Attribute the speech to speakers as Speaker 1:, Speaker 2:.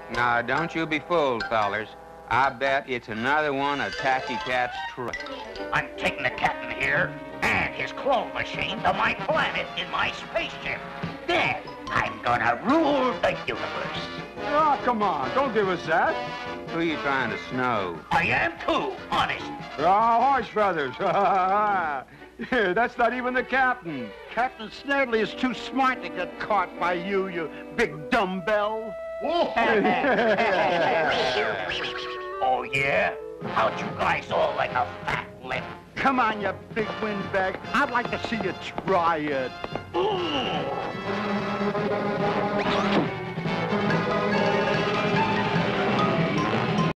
Speaker 1: Now, don't you be fooled, fellers. I bet it's another one of Tacky Cat's tricks.
Speaker 2: I'm taking the captain here and his claw machine to my planet in my spaceship. Then I'm gonna rule the universe.
Speaker 3: Oh, come on. Don't give us that.
Speaker 1: Who you trying to snow?
Speaker 2: I am too, honest.
Speaker 3: Oh, horse feathers. That's not even the captain.
Speaker 4: Captain Snerdley is too smart to get caught by you, you big dumbbell.
Speaker 2: Oh, yeah? How'd you guys all like a fat lip?
Speaker 4: Come on, you big windbag. I'd like to see you try it.
Speaker 2: Ooh.